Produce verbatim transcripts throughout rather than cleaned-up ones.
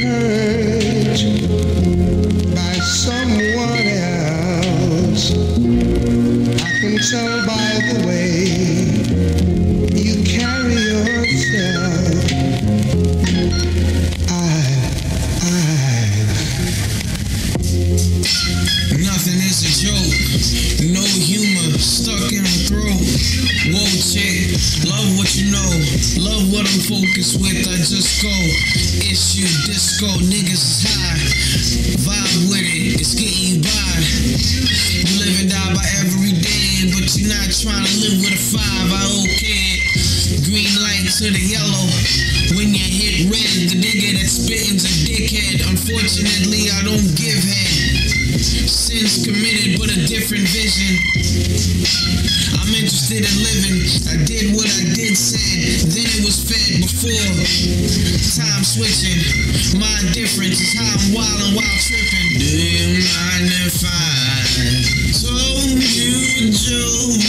hurt by someone else. I can tell by the way you carry yourself. I, I. Nothing is a joke. No humor stuck in my throat. Whoa, chick, love what you know. Love what I'm focused with. I just go. Issue disco, niggas is high. Vibe with it, it's getting you by. You live and die by every day, but you're not trying to live with a five. I okay it. Green light to the yellow. When you hit red, the nigga that spitting's a dickhead. Unfortunately, I don't give head. Sins committed, but a different vision. I'm interested in living. I did what I did said. Then it was fed before. Time switching. My difference is how I'm wildin' while tripping. Do you mind if I told you a joke?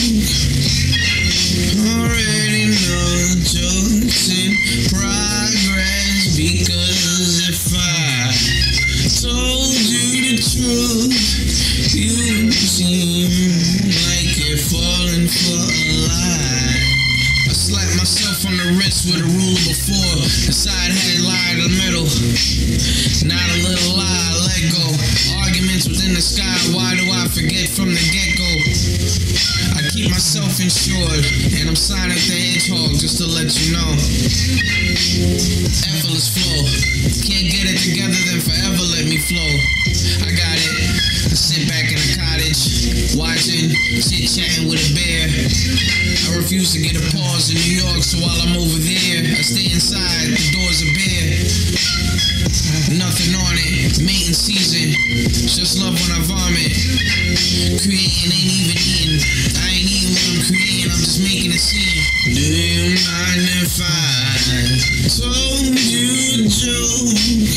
Already know jokes in progress. Because if I told you the truth, you seem like you're falling for a lie. I slapped myself on the wrist with a ruler before. The side had lie in the middle. Not a little lie, let go. Arguments within the sky, why do I forget from the get-go? I keep myself insured, and I'm Sonic the Hedgehog, just to let you know. Effortless flow. Can't get it together, then forever let me flow. I got it. I sit back in a cottage, watching, chit-chatting with a bear. I refuse to get a pause in New York, so while I'm over there, I stay inside, the doors are bare. Nothing on it, mating season, just love when I vomit. Creating ain't even eating, I ain't eating what I'm creating, I'm just making a scene. Do you mind if I told you a joke?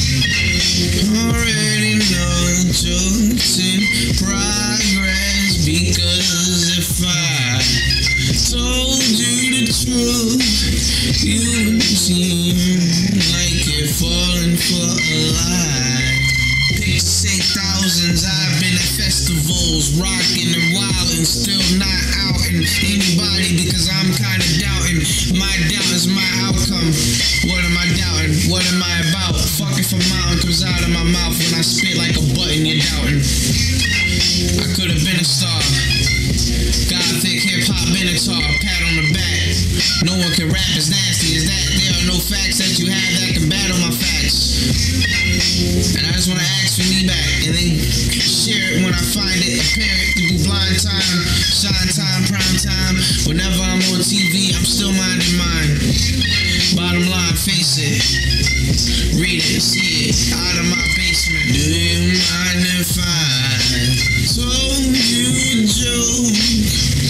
Already know jokes in progress. Because if I told you the truth, you seem like you're falling for a lie. Pictures say thousands, I've been at festivals, rocking and wildin', still not outing anybody because I'm kinda doubting. My doubt is my outcome. What am I doubting? What am I about? Fuck if a mountain comes out of my mouth when I spit like a button, you're doubting. I could have been a star. Gothic, hip-hop, minotaur, pat on the back. No one can rap as nasty as that. There are no facts that you have that can battle my facts. And I just want to ask for me back, and then share it when I find it apparent to be blind time, shine time, prime time. Whenever I'm on T V, I'm still minding mine. Bottom line, face it. Read it, see it, out of my basement. Do you mind if I told you a joke?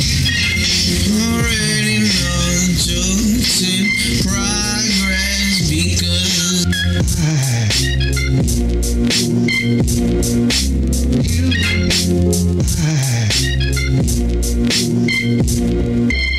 Already know jokes in progress. Because I, I